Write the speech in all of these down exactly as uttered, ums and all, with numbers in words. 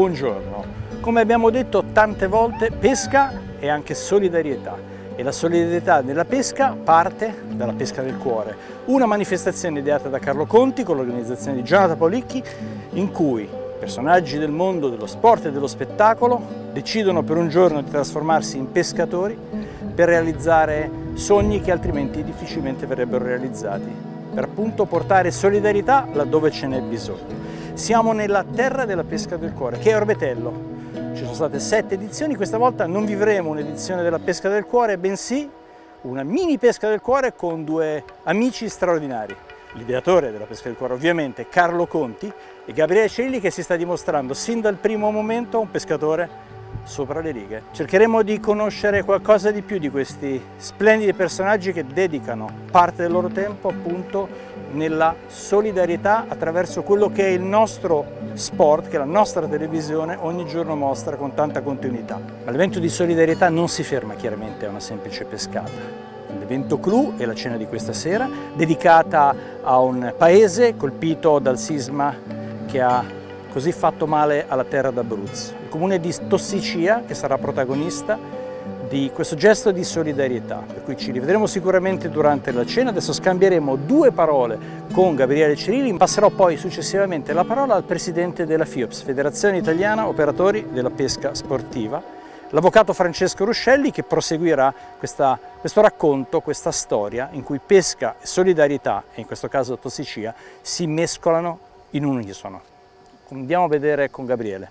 buongiorno. Come abbiamo detto tante volte, pesca è anche solidarietà e la solidarietà nella pesca parte dalla pesca del cuore, una manifestazione ideata da Carlo Conti con l'organizzazione di Jonathan Policchi, in cui personaggi del mondo dello sport e dello spettacolo decidono per un giorno di trasformarsi in pescatori per realizzare sogni che altrimenti difficilmente verrebbero realizzati, per appunto portare solidarietà laddove ce n'è bisogno. Siamo nella terra della pesca del cuore, che è Orbetello. Ci sono state sette edizioni, questa volta non vivremo un'edizione della pesca del cuore, bensì una mini pesca del cuore con due amici straordinari. L'ideatore della pesca del cuore ovviamente Carlo Conti e Gabriele Cirilli, che si sta dimostrando sin dal primo momento un pescatore sopra le righe. Cercheremo di conoscere qualcosa di più di questi splendidi personaggi che dedicano parte del loro tempo appunto nella solidarietà attraverso quello che è il nostro sport, che la nostra televisione ogni giorno mostra con tanta continuità. Ma l'evento di solidarietà non si ferma chiaramente a una semplice pescata. L'evento clou è la cena di questa sera, dedicata a un paese colpito dal sisma che ha così fatto male alla terra d'Abruzzo. Il comune di Tossicia, che sarà protagonista di questo gesto di solidarietà, per cui ci rivedremo sicuramente durante la cena. Adesso scambieremo due parole con Gabriele Cirilli, passerò poi successivamente la parola al presidente della FIOPS, Federazione Italiana Operatori della Pesca Sportiva, l'avvocato Francesco Ruscelli, che proseguirà questa, questo racconto, questa storia in cui pesca e solidarietà, e in questo caso Tossicia, si mescolano in unisono. Andiamo a vedere con Gabriele.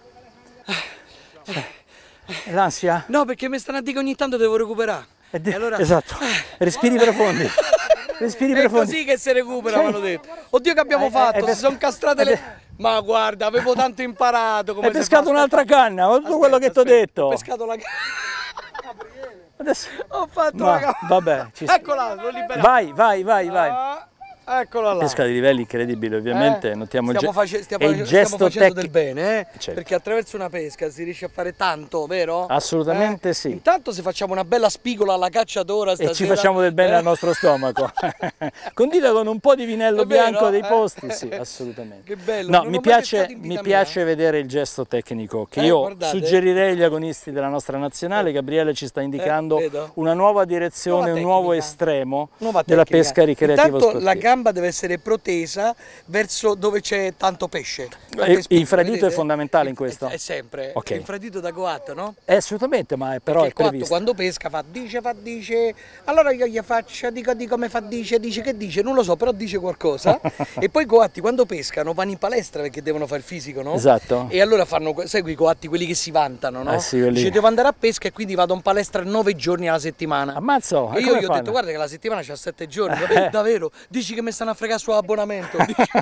L'ansia? No, perché mi stanno a dire che ogni tanto devo recuperare. E allora... Esatto, respiri profondi. Respiri è profondi. È così che si recupera, mi hanno detto. Oddio, che abbiamo fatto? Si sono castrate le... Ma guarda, avevo tanto imparato. Come hai pescato un'altra canna, ho tutto quello che ti ho detto. Ho pescato la canna. Adesso... Ho fatto Ma, la canna. Vabbè, ci... Eccola, l'ho liberata. Vai, vai, vai, vai. Ah. Eccola là. Pesca di livelli incredibili, ovviamente, eh? notiamo stiamo il, face stiamo, il gesto stiamo facendo tec... del bene, eh? Certo. Perché attraverso una pesca si riesce a fare tanto, vero? Assolutamente eh? sì. Intanto se facciamo una bella spigola alla cacciatora stasera, e ci facciamo del bene eh? al nostro stomaco. Condita con un po' di vinello bianco dei posti, sì, assolutamente. Che bello. No, non mi piace, mi piace vedere il gesto tecnico che eh, io guardate. suggerirei agli agonisti della nostra nazionale. Gabriele ci sta indicando eh, una nuova direzione, nuova un nuovo estremo nuova della pesca ricreativa sportiva. La gamba deve essere protesa verso dove c'è tanto pesce. L'infradito vedete? È fondamentale in questo? È sempre. Okay. L'infradito da coatto, no? È assolutamente, ma è però perché è previsto. Quando pesca fa dice, fa dice, allora io gli faccio, dico, dico come fa dice, dice che dice, non lo so, però dice qualcosa. E poi i coatti quando pescano vanno in palestra perché devono fare il fisico, no? Esatto. E allora fanno, sai quei coatti, quelli che si vantano, no? Eh sì, quelli... Dice devo andare a pesca e quindi vado in palestra nove giorni alla settimana. Ammazzo! E io gli ho detto guarda che la settimana c'ha sette giorni, eh. davvero? Dici che mi stanno a fregare su abbonamento?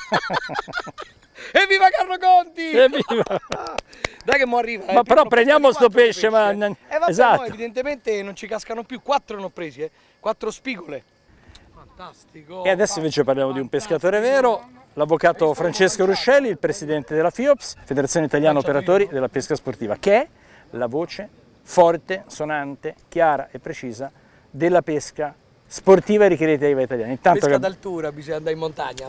Evviva Carlo Conti! Evviva! Dai che mo arriva. Ma eh, però prendiamo sto pesce, pesce. Ma... Eh vabbè, esatto. no, evidentemente non ci cascano più, quattro ne ho presi, eh. Quattro spigole. Fantastico. E adesso invece parliamo di un pescatore vero, l'avvocato Francesco Ruscelli, il presidente della FIOPS, Federazione Italiana Operatori della Pesca Sportiva, che è la voce forte, sonante, chiara e precisa della pesca sportiva e ricreativa italiana. Intanto pesca che... d'altura, bisogna andare in montagna.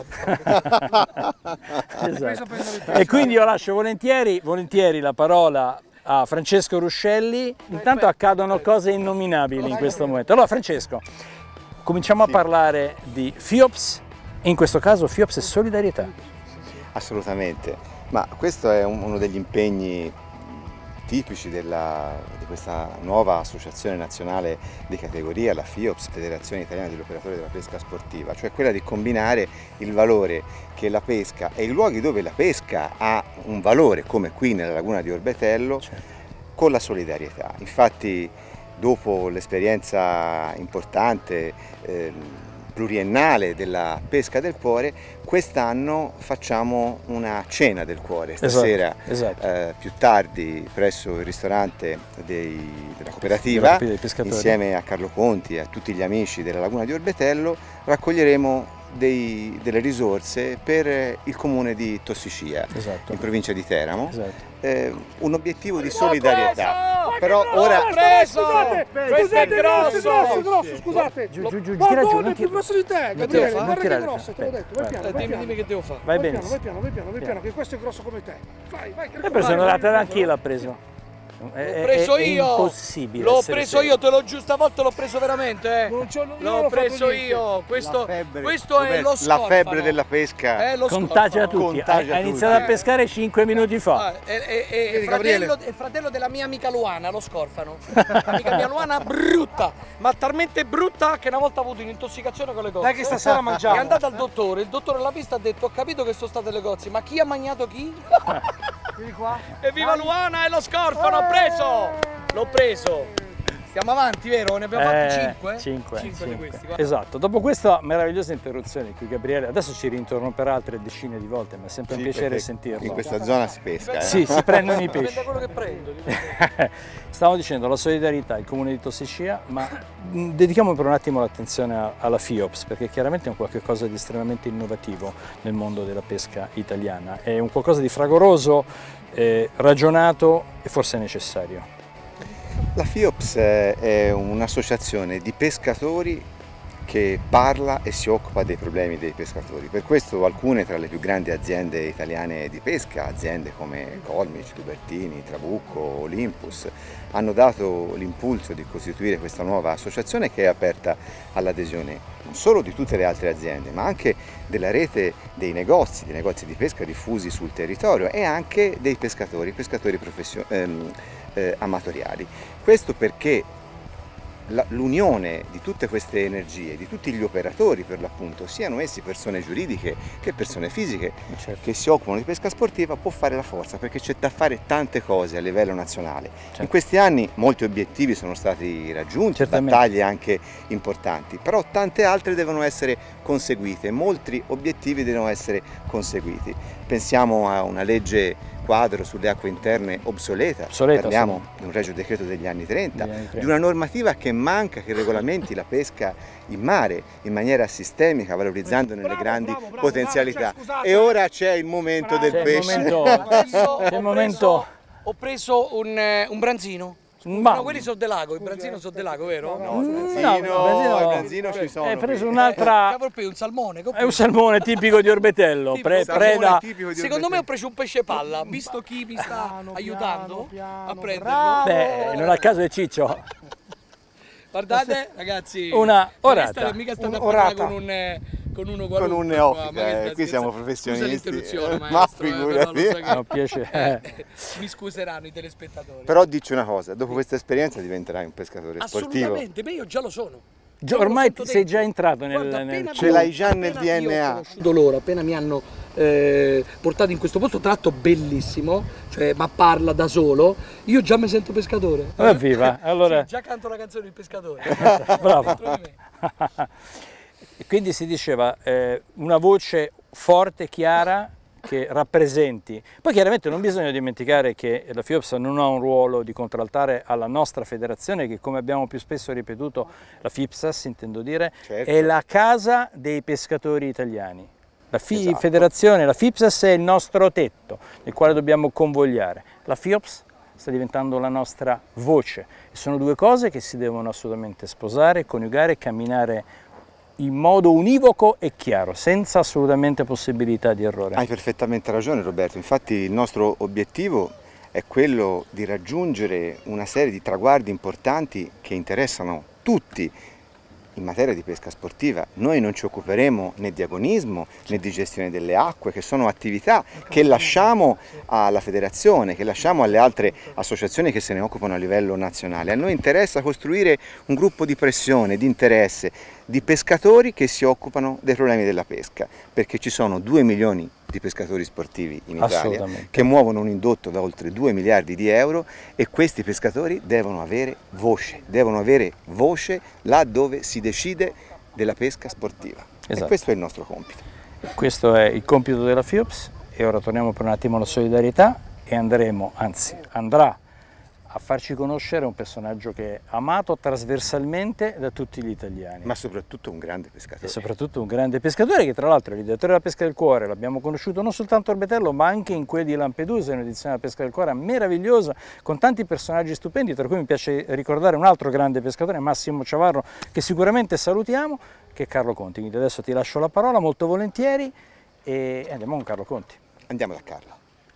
Esatto. E quindi io lascio volentieri, volentieri la parola a Francesco Ruscelli. Intanto accadono cose innominabili in questo momento. Allora Francesco, cominciamo a parlare di FIOPS, e in questo caso FIOPS è solidarietà. Assolutamente, ma questo è uno degli impegni tipici della, di questa nuova associazione nazionale di categoria, la FIOPS, Federazione Italiana degli Operatori della Pesca Sportiva, cioè quella di combinare il valore che la pesca e i luoghi dove la pesca ha un valore, come qui nella laguna di Orbetello, certo. con la solidarietà. Infatti dopo l'esperienza importante eh, pluriennale della pesca del cuore, quest'anno facciamo una cena del cuore, stasera esatto, esatto. Eh, più tardi presso il ristorante dei, della cooperativa, insieme a Carlo Conti e a tutti gli amici della laguna di Orbetello, raccoglieremo dei, delle risorse per il comune di Tossicia, esatto. in provincia di Teramo, esatto. eh, un obiettivo di solidarietà. Però ora... preso! Scusate, Questo è grosso! grosso, grosso, scusate. Giù, giù, giù, Ma tira giù, no, non è più tira- grosso di te, non Gabriele, tira- guarda non che tirare. è grosso, te l'ho detto, vai piano, Eh, vai dimmi, piano. dimmi che devo fare. Vai Vai piano, benissimo. vai piano, vai piano, vai piano, che questo è grosso come te. Vai, vai, L'hai preso una laterale, anch'io l'ha preso. L'ho preso è, io! È impossibile. L'ho essere preso serio. io, te lo giuro, stavolta l'ho preso veramente, eh! Non c'ho- io non L'ho ho fatto preso niente. io! Questo, La febbre, questo è Roberto, lo scorfano. La febbre della pesca. Eh, lo Contagia scorfano. tutti. Contagia ha, ha tutti. iniziato a pescare cinque minuti fa. Ah, è, è- è Vedi, fratello, Gabriele? è fratello della mia amica Luana, lo scorfano. Amica mia Luana brutta, ma talmente brutta che una volta ha avuto un'intossicazione con le cozze. Dai che stasera mangiamo. È andata al dottore, il dottore l'ha vista e ha detto: ho capito che sono state le cozze, ma chi ha mangiato chi? Vieni qua. Evviva Luana e lo scorfano, ho preso! L'ho preso! Stiamo avanti, vero? Ne abbiamo fatti cinque? cinque, Cinque di cinque. questi, guarda. Esatto, dopo questa meravigliosa interruzione qui Gabriele, adesso ci rintornerà altre decine di volte, ma è sempre Sì, un piacere perché sentirlo. In questa zona si pesca. Eh? Sì, si prendono i Dipende pesci. da quello che prendo. dipende. Stavo dicendo la solidarietà, il comune di Tossicia, ma mh, dedichiamo per un attimo l'attenzione a- alla FIOPS, perché chiaramente è un qualche cosa di estremamente innovativo nel mondo della pesca italiana, è un qualcosa di fragoroso, eh, ragionato e forse necessario. La FIOPS è un'associazione di pescatori che parla e si occupa dei problemi dei pescatori. Per questo alcune tra le più grandi aziende italiane di pesca, aziende come Colmici, Tubertini, Trabucco, Olympus, hanno dato l'impulso di costituire questa nuova associazione che è aperta all'adesione non solo di tutte le altre aziende, ma anche della rete dei negozi, dei negozi di pesca diffusi sul territorio e anche dei pescatori, pescatori professio- ehm, eh, amatoriali. Questo perché l'unione di tutte queste energie, di tutti gli operatori per l'appunto, siano essi persone giuridiche che persone fisiche Certo. che si occupano di pesca sportiva, può fare la forza perché c'è da fare tante cose a livello nazionale. Certo. In questi anni molti obiettivi sono stati raggiunti, Certamente. battaglie anche importanti, però tante altre devono essere conseguite, molti obiettivi devono essere conseguiti. Pensiamo a una legge quadro sulle acque interne obsoleta, Obsoleta, parliamo sì. di un regio decreto degli anni trenta, Degli anni trenta. di una normativa che manca, che regolamenti la pesca in mare in maniera sistemica, valorizzandone le Bravo, grandi bravo, bravo, potenzialità. bravo, cioè, scusate. E ora c'è il momento Bravo. del C'è il pesce. momento, Adesso ho c'è il preso- momento. Ho preso un, eh, un branzino. Ma- No, quelli sono del lago, i branzini sono del lago, vero? No, il Mm, branzino, no, il branzino- il branzino ci sono. Hai preso qui. un'altra. Cavolo, un salmone. che ho È un preso? salmone tipico di Orbetello, Tipico pre- salmone preda. tipico di Secondo me ho Orbetello. preso un pesce palla, visto chi mi sta Piano, aiutando piano, a piano, prenderlo. bravo. Beh, non a caso è Ciccio. Guardate, ragazzi, Una orata. Mica sta- mica state a Un'orata. parlare con un, eh, con uno Con qualunque. un qua, neofita, ma che eh, sta qui siamo scherzando? professionisti. Scusa l'interruzione, Eh, maestro, ma eh, però lo so figurati. che- È un piacere. Eh, mi scuseranno i telespettatori. Però dici una cosa, dopo questa esperienza diventerai un pescatore sportivo. Assolutamente, beh io già lo sono. Gio- Io lo ormai sento ti sei dentro. già entrato nel- Guarda, nel- appena Ce mi- l'hai già nel appena io D N A. ho conosciuto loro, appena mi hanno eh, portato in questo posto, tra l'altro bellissimo, cioè, ma parla da solo, io già mi sento pescatore. Evviva, allora- Sì, già canto la canzone del pescatore. Bravo. Dentro di me. E quindi si diceva eh, una voce forte, chiara, che rappresenti. Poi chiaramente non bisogna dimenticare che la FIOPS non ha un ruolo di contraltare alla nostra federazione, che come abbiamo più spesso ripetuto, la FIPSAS intendo dire, Certo. è la casa dei pescatori italiani. La Fi- Esatto. federazione, la FIPSAS è il nostro tetto nel quale dobbiamo convogliare. La FIOPS sta diventando la nostra voce e sono due cose che si devono assolutamente sposare, coniugare e camminare in modo univoco e chiaro, senza assolutamente possibilità di errore. Hai perfettamente ragione Roberto, infatti il nostro obiettivo è quello di raggiungere una serie di traguardi importanti che interessano tutti in materia di pesca sportiva. Noi non ci occuperemo né di agonismo né di gestione delle acque, che sono attività che lasciamo alla federazione, che lasciamo alle altre associazioni che se ne occupano a livello nazionale. A noi interessa costruire un gruppo di pressione, di interesse, di pescatori che si occupano dei problemi della pesca, perché ci sono due milioni di pescatori sportivi in Italia Assolutamente. che muovono un indotto da oltre due miliardi di euro e questi pescatori devono avere voce, devono avere voce là dove si decide della pesca sportiva. Esatto. E questo è il nostro compito. Questo è il compito della FIOPS e ora torniamo per un attimo alla solidarietà e andremo, anzi andrà a farci conoscere un personaggio che è amato trasversalmente da tutti gli italiani. Ma soprattutto un grande E pescatore. soprattutto un grande pescatore che tra l'altro è l'ideatore della Pesca del Cuore, l'abbiamo conosciuto non soltanto a Orbetello ma anche in quelli di Lampedusa, in un'edizione della Pesca del Cuore meravigliosa con tanti personaggi stupendi, tra cui mi piace ricordare un altro grande pescatore, Massimo Ciavarro, che sicuramente salutiamo, che è Carlo Conti. Quindi adesso ti lascio la parola molto volentieri e andiamo con Carlo Conti. Andiamo da Carlo.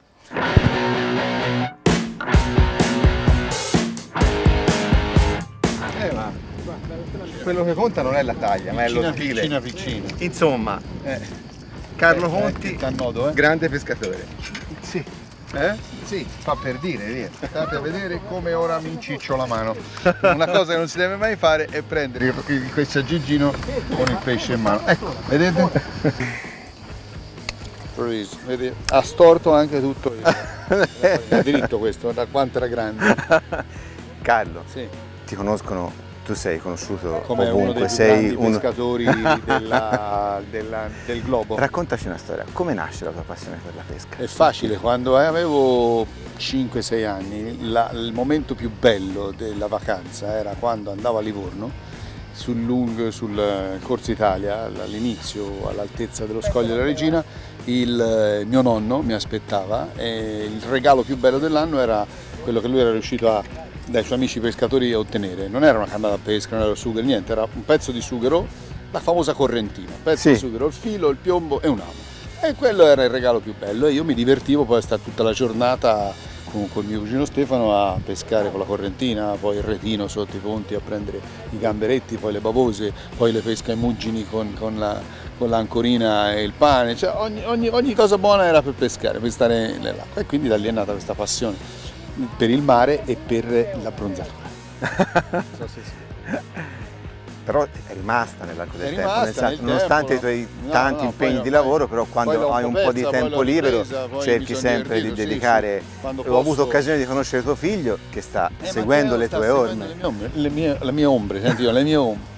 Eh, ma quello che conta non è la taglia, ma è lo stile. Piccina piccina. Insomma, eh, Carlo Eh, Conti, eh, t'annodo, eh? grande pescatore. Sì, Eh? sì, fa per dire, via. State a vedere come ora mi inciccio la mano. Una cosa che non si deve mai fare è prendere il- il- questo aggeggino con il pesce in mano. Ecco, vedete? Freeze, vedi? Ha storto anche tutto il, è diritto questo, da quanto era grande. Carlo, Sì. ti conoscono, tu sei conosciuto Come uno ovunque, dei più sei grandi uno... pescatori della- della- del globo. Raccontaci una storia, come nasce la tua passione per la pesca? È facile, quando avevo cinque sei anni, la- il momento più bello della vacanza era quando andavo a Livorno, sul, lungo, sul Corso Italia, all'inizio, all'altezza dello Scoglio della Regina, il eh, mio nonno mi aspettava e il regalo più bello dell'anno era quello che lui era riuscito a, dai suoi amici pescatori a ottenere. Non era una canna da pesca, non era sughero, niente, era un pezzo di sughero, la famosa correntina, un pezzo Sì. di sughero, il filo, il piombo e un amo. E quello era il regalo più bello e io mi divertivo poi a stare tutta la giornata con, con mio cugino Stefano a pescare con la correntina, poi il retino sotto i ponti a prendere i gamberetti, poi le bavose, poi le pesche ai muggini con, con la, con l'ancorina e il pane, cioè ogni, ogni, ogni cosa buona era per pescare, per stare nell'acqua e quindi da lì è nata questa passione per il mare e per l'abbronzatura. Non so se si- Però è rimasta nell'arco del È tempo, rimasta nel senso, nel nonostante tempo, i tuoi no, tanti no, impegni poi- di poi- lavoro, però poi quando l'ho hai un po' di persa, poi tempo l'ho libero ripresa, poi mi cerchi sono sempre di divertito, sì, dedicare. sì. Quando Ho avuto posso- occasione di conoscere tuo figlio che sta Eh, seguendo Matteo le sta tue seguendo orme. Le mie ombre, le mie, le mie ombre, senti io, le mie ombre.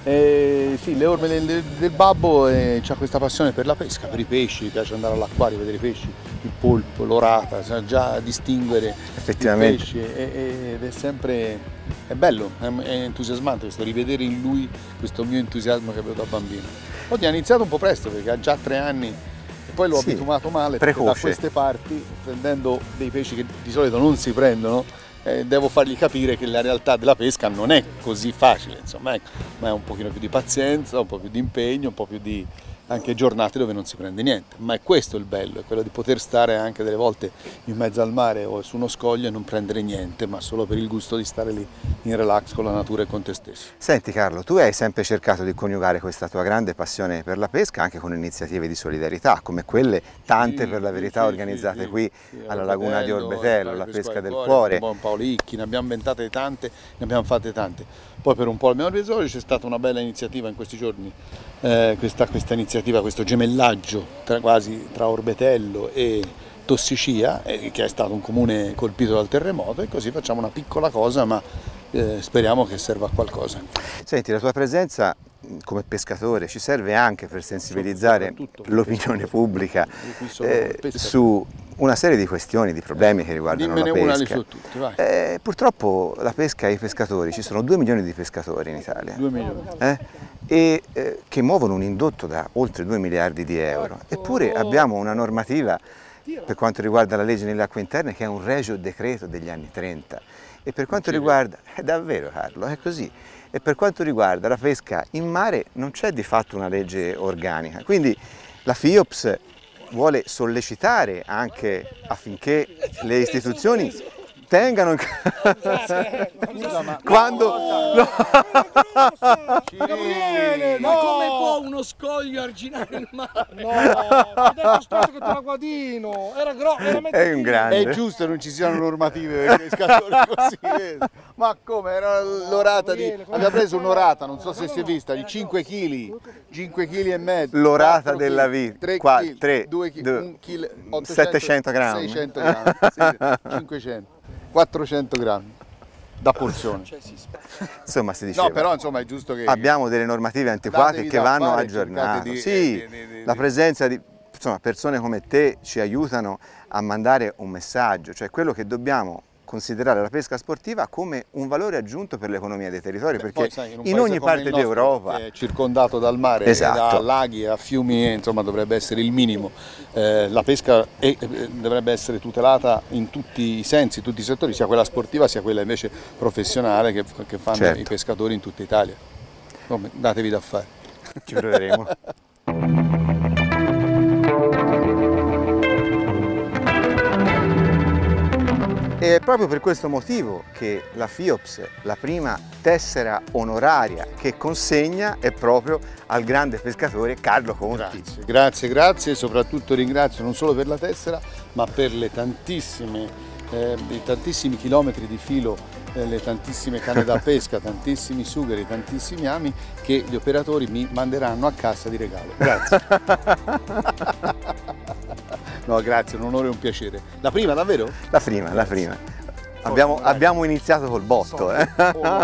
Eh, sì, le orme del, del- del babbo eh, ha questa passione per la pesca, per i pesci, piace andare all'acquario, vedere i pesci, il polpo, l'orata, sa già distinguere Effettivamente. i pesci e- e- ed è sempre, è bello, è, è entusiasmante questo, rivedere in lui questo mio entusiasmo che avevo da bambino. Oggi ha iniziato un po' presto perché ha già tre anni e poi l'ho Sì, abituato male perché da precoce. queste parti, prendendo dei pesci che di solito non si prendono, eh, devo fargli capire che la realtà della pesca non è così facile, insomma, ecco, ma è un pochino più di pazienza, un po' più di impegno, un po' più di anche giornate dove non si prende niente, ma è questo il bello, è quello di poter stare anche delle volte in mezzo al mare o su uno scoglio e non prendere niente, ma solo per il gusto di stare lì in relax con la natura e con te stesso. Senti Carlo, tu hai sempre cercato di coniugare questa tua grande passione per la pesca anche con iniziative di solidarietà, come quelle tante Sì, per la sì, verità sì, organizzate sì, qui sì, alla laguna di Orbetello, Orbetello, al la Pesco pesca al del Cuore, cuore. con Paolo Icchi, ne abbiamo inventate tante, ne abbiamo fatte tante. Poi per un po' al mio Orbetello c'è stata una bella iniziativa in questi giorni, eh, questa, questa iniziativa, questo gemellaggio tra, quasi tra Orbetello e Tossicia, eh, che è stato un comune colpito dal terremoto e così facciamo una piccola cosa ma eh, speriamo che serva a qualcosa. Senti, la tua presenza mh, come pescatore ci serve anche per sensibilizzare Soprattutto per l'opinione pescatori. pubblica Io qui sono eh, pescatore. su una serie di questioni, di problemi che riguardano Dimmene la una lì pesca. su tutti, vai. Eh, purtroppo la pesca e i pescatori, ci sono due milioni di pescatori in Italia. Due milioni. eh, e eh, che muovono un indotto da oltre due miliardi di euro. Eppure abbiamo una normativa per quanto riguarda la legge nelle acque interne che è un regio decreto degli anni trenta. E per quanto riguarda, è davvero Carlo, è così. E per quanto riguarda la pesca in mare non c'è di fatto una legge organica. Quindi la FIOPS vuole sollecitare anche affinché le istituzioni tengano in quando no. Gabriele, ma come può uno scoglio arginare il mare? No, ho detto aspetta che te la guadino. Era grosso, era mezzo È un chilo. grande. È giusto che non ci siano normative per i pescatori così, vedi? Ma come? Era l'orata di... Abbiamo preso un'orata, non so se si è vista, di cinque chili, cinque chili e mezzo. L'orata quattro della chili, vita, tre qua- chili, tre, due chili, due, un chilo, ottocento, settecento grammi. seicento grammi, sì, cinquecento, quattrocento grammi da porzione. Insomma, si diceva. No, però insomma è giusto che... Abbiamo delle normative antiquate Datevi che da vanno fare, aggiornate. cercate di- Sì, di- di- di- la presenza di insomma, persone come te ci aiutano a mandare un messaggio, cioè quello che dobbiamo considerare la pesca sportiva come un valore aggiunto per l'economia dei territori, Beh, perché poi, sai, in, in ogni parte d'Europa è circondato dal mare, esatto. da laghi, a fiumi, insomma dovrebbe essere il minimo. Eh, la pesca è, dovrebbe essere tutelata in tutti i sensi, in tutti i settori, sia quella sportiva sia quella invece professionale che, che fanno certo. i pescatori in tutta Italia. Come, datevi da fare. Ci proveremo. È proprio per questo motivo che la FIOPS, la prima tessera onoraria che consegna, è proprio al grande pescatore Carlo Conti. Grazie, grazie, grazie e soprattutto ringrazio non solo per la tessera, ma per le tantissime, eh, i tantissimi chilometri di filo, eh, le tantissime canne da pesca, tantissimi sugheri, tantissimi ami che gli operatori mi manderanno a casa di regalo. Grazie. No, grazie, un onore e un piacere. La prima, davvero? La prima, la prima. Abbiamo, abbiamo iniziato col botto. Eh.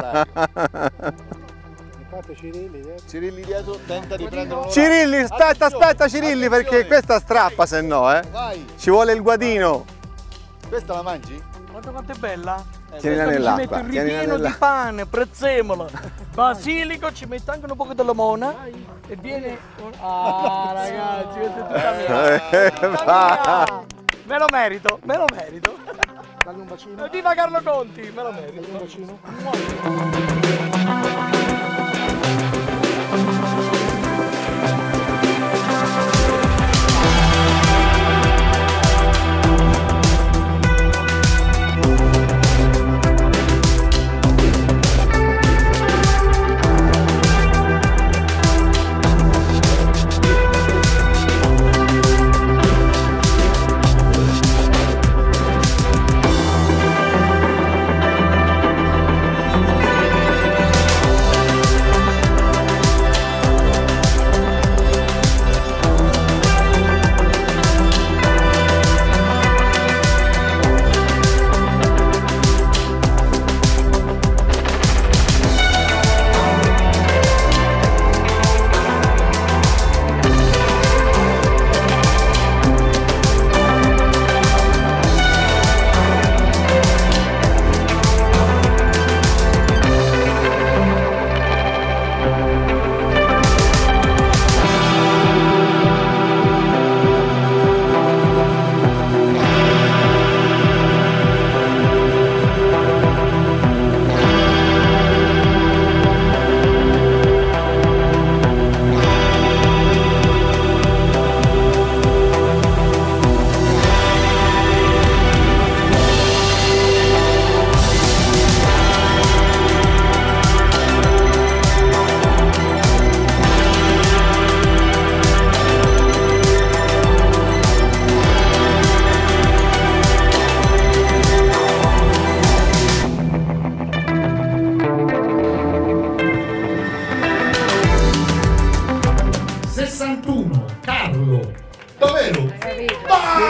Cirilli dietro, tenta di prendere un Cirilli, aspetta, aspetta Cirilli, perché questa strappa, se no, eh. Ci vuole il guadino. Questa la mangi? Guarda quanto è bella! Tienila nell'acqua. Ci metto il ripieno di pane, prezzemola, basilico, ci metto anche un po' di limone e viene... Ah ragazzi, questa è tutta mia! Tutta mia. Me lo merito, me lo merito! Dammi un bacino. Viva Carlo Conti, me lo merito! Un bacino. sessantuno, Carlo. Davvero? Vai!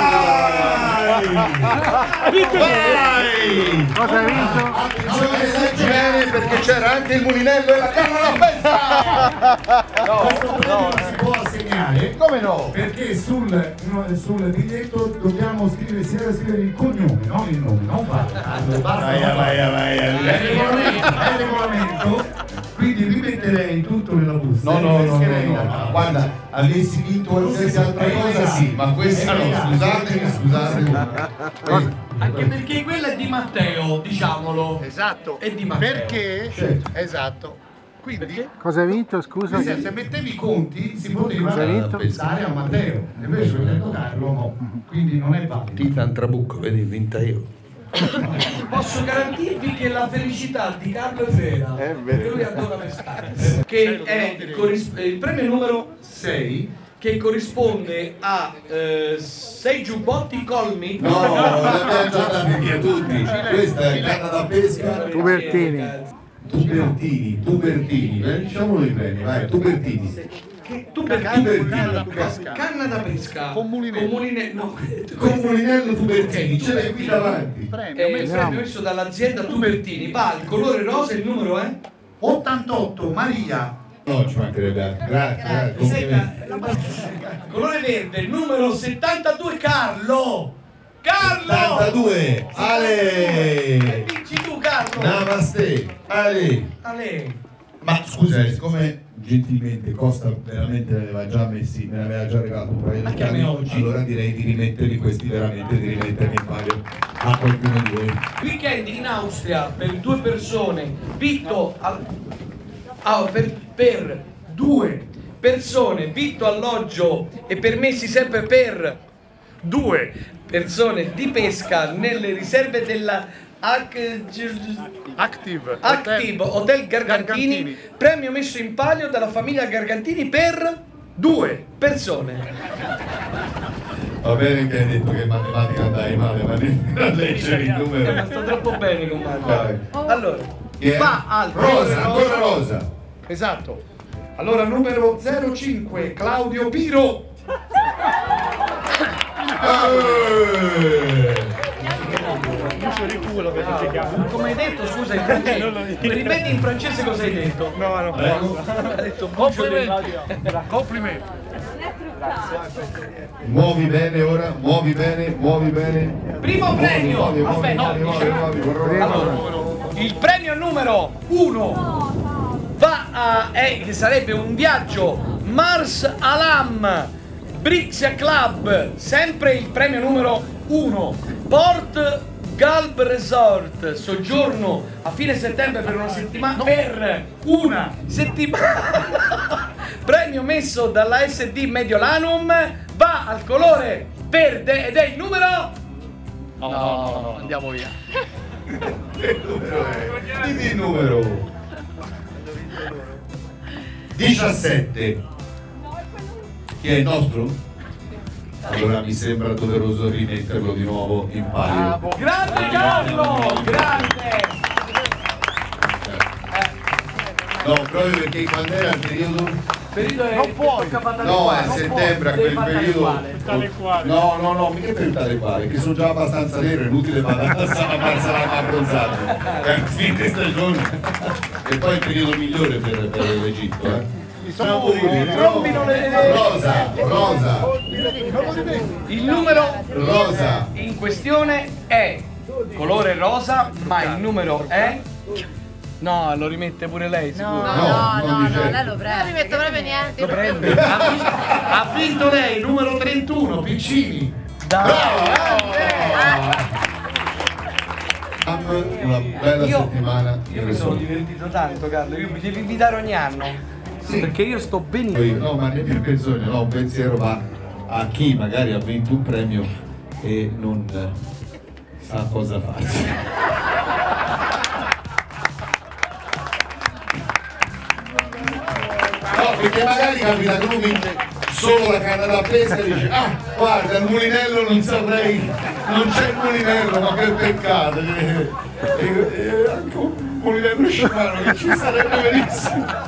Vai! Cosa hai vinto? Attenzione, leggere, perché c'era anche il mulinello e la canna da festa! No, questo premio non si può assegnare. Come no? Perché sul, no, sul biglietto dobbiamo scrivere, si deve scrivere il cognome, non il nome, non Carlo. Basta. Vai, vai, vai, è il regolamento. Quindi rimetterei tutto nella busta. No, no, no, no, no. Guarda, avessi vinto qualsiasi altra cosa sì, ma questa no, scusatemi, scusatemi. Anche perché quella è di Matteo, diciamolo. Esatto. È di Matteo. Perché? Certo. Esatto. Quindi, Perché? cosa hai vinto? Scusa. Se, se mettevi i conti si poteva Cosa hai vinto? pensare a Matteo, invece ho detto Carlo no, quindi non è valido. Tita Trabucco, vedi, vinta io. Posso garantirvi che la felicità di Carlo è vera, È perché vero. lui adora pescare, che è corris- il premio numero sei, che corrisponde a eh, sei giubbotti colmi. No, li abbiamo già dati via tutti. Questa è canna da pesca. Tubertini. Tubertini, Tubertini, eh, diciamolo i premi, vai, Tubertini. Che tu per Tubertini. canna da pesca, canna da pesca con mulinello, con muline- no, Con Mulinello Tubertini, ce l'hai qui davanti. è il premio messo dall'azienda Tubertini, va il colore rosa e il numero è? ottantotto, Maria. No, ci mancherebbe altro. Grazie, grazie. Senta, colore verde, il numero settantadue Carlo. Carlo! ottantadue, Ale! Vinci tu, Carlo! Namaste, Ale! Ale! Ma scusa, siccome gentilmente Costa veramente me ne aveva già messi, me ne aveva già regalato un paio di Anche a me chiavi, oggi. allora direi di rimetterli questi veramente, di rimetterli in palio a qualcuno di voi. Weekend in Austria per due persone, vitto al... ah, per, per due persone, vitto, alloggio e permessi sempre per due persone di pesca nelle riserve della Ac- Active. Active Hotel Gargantini, Gargantini. premio messo in palio dalla famiglia Gargantini per due persone. Va bene che hai detto che matematica andai male, ma a leggere il Eh, ma numero. sto troppo bene con Dai. Mario. Allora, Che è? va al Rosa, ancora Rosa. Esatto. Allora numero zero cinque, Claudio Piro. Eh. Come hai detto, scusa, in francese. Ripeti in francese cosa hai detto. No, no. Prego. Ha detto complimenti. Complimenti. Muovi bene ora, muovi bene, muovi bene. Primo premio. Muovi, muovi, Aspetta, muovi, no, muovi, muovi, muovi. allora, il premio numero uno va a, è, che sarebbe un viaggio Mars Alam Brixia Club, sempre il premio numero uno. Port Galb Resort, soggiorno a fine settembre per una settimana. Per una settimana. Premio messo dalla S D Mediolanum, va al colore verde ed è il numero. No, no, no, andiamo via. Che numero è? Dimmi il numero. diciassette. Chi è il nostro? Allora mi sembra doveroso rimetterlo di nuovo in palio. Grande Carlo! Grande! No, proprio perché quando era il periodo. Periodo è Non puoi. No, è a settembre, a quel periodo. Tale quale. No, no, no, mica per tale quale, che sono già abbastanza nero, è inutile mandare a abbronzare. È a fine stagione. E poi è il periodo migliore per, per l'Egitto, eh. Trombino le- Rosa, rosa, Il numero rosa. in questione è colore rosa, ma il numero è. No, lo rimette pure lei, sicuro. No, No, no, non no, di no, certo. lei lo prende. Non rimetto proprio niente. Lo prende. Ha vinto, ha vinto lei, numero trentuno, Piccini. Bravo, una bella Io- settimana. Io mi sono divertito tanto, Carlo. Io mi devi invitare ogni anno. Sì. Perché io sto benissimo. No, ma neanche persone, no, un pensiero va a chi magari ha vinto un premio e non eh, sa cosa farsi. No, perché magari capita che uno vince solo la canna da pesca e dice ah, guarda, il mulinello non saprei, non c'è il mulinello, ma che peccato. E, e, e anche un mulinello scimano che ci sarebbe benissimo.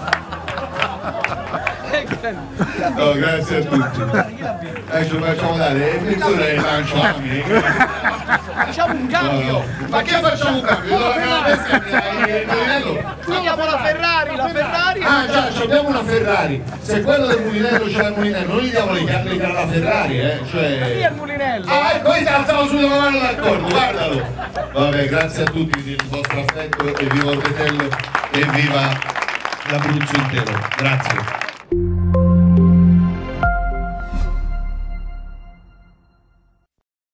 No, grazie a tutti. Eh, ci facciamo dare, e mezz'ora e lancio a me. Facciamo un cambio! Ma che facciamo un cambio? Do la canna da pesca e mulinello. Abbiamo la Ferrari, la Ferrari! Ah già, ci abbiamo una Ferrari. Se quello del mulinello c'è il mulinello, noi gli diamo le chiappe alla Ferrari, eh. Cioè. Chi è il mulinello? Ah, e poi ci alziamo subito la mano d'accordo, guardalo. Vabbè, grazie a tutti del vostro affetto e viva Orbetello e viva l'Abruzzo intero. Grazie.